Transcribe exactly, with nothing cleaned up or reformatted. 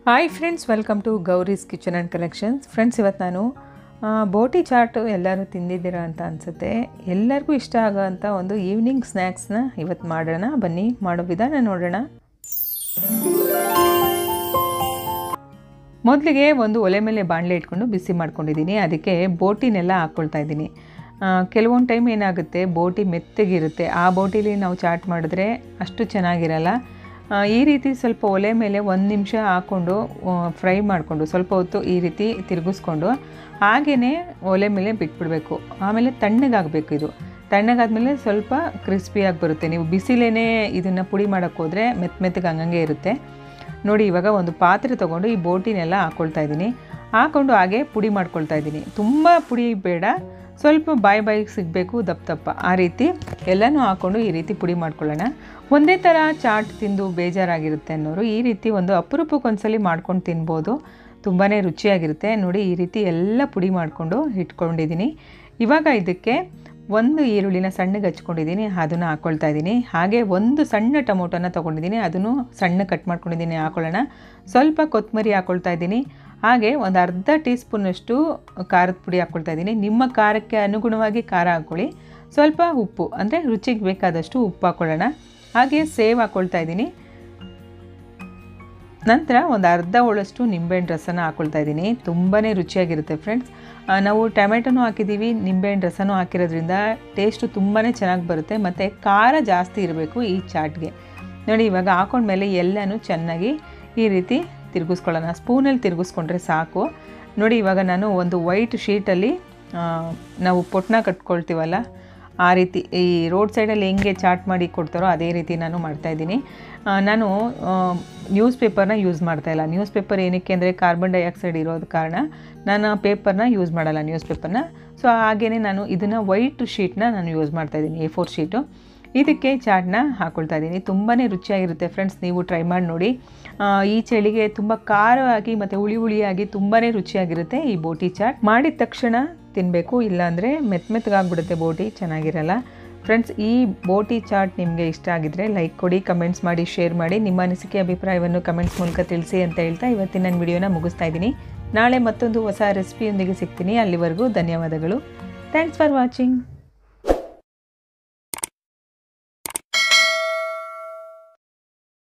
Hi friends, welcome to Gowri's kitchen and collections. Friends, ಇವತ್ತು ನಾನು ಬೋಟಿ chat ಎಲ್ಲರೂ ತಿಂದಿದ್ದೀರಾ ಅಂತ ಅನಿಸುತ್ತೆ. ಎಲ್ಲರಿಗೂ ಇಷ್ಟ ಆಗೋವಂಥ ಒಂದು ಈವ್ನಿಂಗ್ ಸ್ನ್ಯಾಕ್ಸ್ನ ಇವತ್ತು ಮಾಡೋಣ. ಬನ್ನಿ, ಮಾಡೋ ವಿಧಾನ ನೋಡೋಣ. ಮೊದಲಿಗೆ ಒಂದು ಒಲೆ ಮೇಲೆ ಬಾಣಲೆ ಇಟ್ಕೊಂಡು ಬಿಸಿ ಮಾಡ್ಕೊಂಡಿದ್ದೀನಿ. ಅದಕ್ಕೆ ಬೋಟಿನೆಲ್ಲ ಹಾಕ್ಕೊಳ್ತಾ ಇದ್ದೀನಿ. ಕೆಲವೊಂದು ಟೈಮ್ ಏನಾಗುತ್ತೆ, ಬೋಟಿ ಮೆತ್ತಗಿರುತ್ತೆ. ಆ ಬೋಟಿಲಿ ನಾವು ಚಾಟ್ ಮಾಡಿದ್ರೆ ಅಷ್ಟು ಚೆನ್ನಾಗಿರಲ್ಲ. ಈ ರೀತಿ ಸ್ವಲ್ಪ ಒಲೆ ಮೇಲೆ ಒಂದು ನಿಮಿಷ ಹಾಕ್ಕೊಂಡು ಫ್ರೈ ಮಾಡಿಕೊಂಡು ಸ್ವಲ್ಪ ಹೊತ್ತು ಈ ರೀತಿ ತಿರುಗಿಸ್ಕೊಂಡು ಹಾಗೆಯೇ ಒಲೆ ಮೇಲೆ ಬಿಟ್ಬಿಡಬೇಕು. ಆಮೇಲೆ ತಣ್ಣಗಾಗಬೇಕು. ಇದು ತಣ್ಣಗಾದ್ಮೇಲೆ ಸ್ವಲ್ಪ ಕ್ರಿಸ್ಪಿಯಾಗಿ ಬರುತ್ತೆ. ನೀವು ಬಿಸಿಲೇ ಇದನ್ನು ಪುಡಿ ಮಾಡೋಕ್ಕೆ ಹೋದರೆ ಮೆತ್ತ ಮೆತ್ತಗೆ ಹಂಗಂಗೆ ಇರುತ್ತೆ. ನೋಡಿ, ಇವಾಗ ಒಂದು ಪಾತ್ರೆ ತೊಗೊಂಡು ಈ ಬೋಟಿನೆಲ್ಲ ಹಾಕ್ಕೊಳ್ತಾ ಇದ್ದೀನಿ. ಹಾಕ್ಕೊಂಡು ಹಾಗೆ ಪುಡಿ ಮಾಡ್ಕೊಳ್ತಾ ಇದ್ದೀನಿ. ತುಂಬ ಪುಡಿ ಬೇಡ, ಸ್ವಲ್ಪ ಬಾಯಿ ಬಾಯಿಗೆ ಸಿಗಬೇಕು, ದಪ್ಪ ದಪ್ಪ ಆ ರೀತಿ ಎಲ್ಲನೂ ಹಾಕ್ಕೊಂಡು ಈ ರೀತಿ ಪುಡಿ ಮಾಡ್ಕೊಳ್ಳೋಣ. ಒಂದೇ ಥರ ಚಾಟ್ ತಿಂದು ಬೇಜಾರಾಗಿರುತ್ತೆ ಅನ್ನೋರು ಈ ರೀತಿ ಒಂದು ಅಪರೂಪಕ್ಕೆ ಒಂದ್ಸಲಿ ಮಾಡ್ಕೊಂಡು ತಿನ್ಬೋದು. ತುಂಬಾ ರುಚಿಯಾಗಿರುತ್ತೆ. ನೋಡಿ, ಈ ರೀತಿ ಎಲ್ಲ ಪುಡಿ ಮಾಡಿಕೊಂಡು ಇಟ್ಕೊಂಡಿದ್ದೀನಿ. ಇವಾಗ ಇದಕ್ಕೆ ಒಂದು ಈರುಳ್ಳಿನ ಸಣ್ಣಗೆ ಹಚ್ಕೊಂಡಿದ್ದೀನಿ, ಅದನ್ನು ಹಾಕ್ಕೊಳ್ತಾ ಇದ್ದೀನಿ. ಹಾಗೆ ಒಂದು ಸಣ್ಣ ಟೊಮೊಟೊನ ತೊಗೊಂಡಿದ್ದೀನಿ, ಅದನ್ನು ಸಣ್ಣ ಕಟ್ ಮಾಡ್ಕೊಂಡಿದ್ದೀನಿ, ಹಾಕ್ಕೊಳ್ಳೋಣ. ಸ್ವಲ್ಪ ಕೊತ್ತಂಬರಿ ಹಾಕ್ಕೊಳ್ತಾ ಇದ್ದೀನಿ. ಹಾಗೆ ಒಂದು ಅರ್ಧ ಟೀ ಸ್ಪೂನಷ್ಟು ಖಾರದ ಪುಡಿ ಹಾಕ್ಕೊಳ್ತಾ ಇದ್ದೀನಿ. ನಿಮ್ಮ ಖಾರಕ್ಕೆ ಅನುಗುಣವಾಗಿ ಖಾರ ಹಾಕ್ಕೊಳ್ಳಿ. ಸ್ವಲ್ಪ ಉಪ್ಪು, ಅಂದರೆ ರುಚಿಗೆ ಬೇಕಾದಷ್ಟು ಉಪ್ಪು ಹಾಕ್ಕೊಳ್ಳೋಣ. ಹಾಗೆ ಸೇವ್ ಹಾಕ್ಕೊಳ್ತಾ ಇದ್ದೀನಿ. ನಂತರ ಒಂದು ಅರ್ಧ ಹೋಳಷ್ಟು ನಿಂಬೆಹಣ್ಣು ರಸನ ಹಾಕ್ಕೊಳ್ತಾ ಇದ್ದೀನಿ. ತುಂಬಾ ರುಚಿಯಾಗಿರುತ್ತೆ ಫ್ರೆಂಡ್ಸ್. ನಾವು ಟೊಮೆಟೊನೂ ಹಾಕಿದ್ದೀವಿ, ನಿಂಬೆಹಣ್ಣು ರಸನೂ ಹಾಕಿರೋದ್ರಿಂದ ಟೇಸ್ಟು ತುಂಬಾ ಚೆನ್ನಾಗಿ ಬರುತ್ತೆ. ಮತ್ತು ಖಾರ ಜಾಸ್ತಿ ಇರಬೇಕು ಈ ಚಾಟ್ಗೆ. ನೋಡಿ, ಇವಾಗ ಹಾಕೊಂಡ್ಮೇಲೆ ಎಲ್ಲನೂ ಚೆನ್ನಾಗಿ ಈ ರೀತಿ ತಿರುಗಿಸ್ಕೊಳ್ಳೋಣ. ಸ್ಪೂನಲ್ಲಿ ತಿರುಗಿಸ್ಕೊಂಡ್ರೆ ಸಾಕು. ನೋಡಿ, ಇವಾಗ ನಾನು ಒಂದು ವೈಟ್ ಶೀಟಲ್ಲಿ ನಾವು ಪೊಟ್ನ ಕಟ್ಕೊಳ್ತೀವಲ್ಲ ಆ ರೀತಿ, ಈ ರೋಡ್ ಸೈಡಲ್ಲಿ ಹೆಂಗೆ ಚಾಟ್ ಮಾಡಿ ಕೊಡ್ತಾರೋ ಅದೇ ರೀತಿ ನಾನು ಮಾಡ್ತಾಯಿದ್ದೀನಿ. ನಾನು ನ್ಯೂಸ್ ಪೇಪರ್ನ ಯೂಸ್ ಮಾಡ್ತಾಯಿಲ್ಲ. ನ್ಯೂಸ್ ಪೇಪರ್ ಏನಕ್ಕೆ ಅಂದರೆ ಕಾರ್ಬನ್ ಡೈಆಕ್ಸೈಡ್ ಇರೋದ ಕಾರಣ ನಾನು ಪೇಪರ್ನ ಯೂಸ್ ಮಾಡಲ್ಲ, ನ್ಯೂಸ್ ಪೇಪರ್ನ. ಸೊ ಹಾಗೆಯೇ ನಾನು ಇದನ್ನು ವೈಟ್ ಶೀಟ್ನ ನಾನು ಯೂಸ್ ಮಾಡ್ತಾಯಿದ್ದೀನಿ, ಎ ಫೋರ್ ಶೀಟು. ಇದಕ್ಕೆ ಚಾಟ್ನ ಹಾಕ್ಕೊಳ್ತಾ ಇದ್ದೀನಿ. ತುಂಬಾ ರುಚಿಯಾಗಿರುತ್ತೆ ಫ್ರೆಂಡ್ಸ್, ನೀವು ಟ್ರೈ ಮಾಡಿ ನೋಡಿ. ಈ ಚಳಿಗೆ ತುಂಬ ಖಾರವಾಗಿ ಮತ್ತು ಹುಳಿ ಹುಳಿಯಾಗಿ ತುಂಬಾ ರುಚಿಯಾಗಿರುತ್ತೆ ಈ ಬೋಟಿ ಚಾಟ್. ಮಾಡಿದ ತಕ್ಷಣ ತಿನ್ನಬೇಕು, ಇಲ್ಲಾಂದರೆ ಮೆತ್ತ ಮೆತ್ತಗಾಗ್ಬಿಡುತ್ತೆ, ಬೋಟಿ ಚೆನ್ನಾಗಿರಲ್ಲ. ಫ್ರೆಂಡ್ಸ್, ಈ ಬೋಟಿ ಚಾಟ್ ನಿಮಗೆ ಇಷ್ಟ ಆಗಿದ್ದರೆ ಲೈಕ್ ಕೊಡಿ, ಕಮೆಂಟ್ಸ್ ಮಾಡಿ, ಶೇರ್ ಮಾಡಿ. ನಿಮ್ಮ ಅನಿಸಿಕೆ ಅಭಿಪ್ರಾಯವನ್ನು ಕಮೆಂಟ್ಸ್ ಮೂಲಕ ತಿಳಿಸಿ ಅಂತ ಹೇಳ್ತಾ ಇವತ್ತಿನ ನನ್ನ ವಿಡಿಯೋನ ಮುಗಿಸ್ತಾ ಇದ್ದೀನಿ. ನಾಳೆ ಮತ್ತೊಂದು ಹೊಸ ರೆಸಿಪಿಯೊಂದಿಗೆ ಸಿಗ್ತೀನಿ. ಅಲ್ಲಿವರೆಗೂ ಧನ್ಯವಾದಗಳು. Thanks for watching.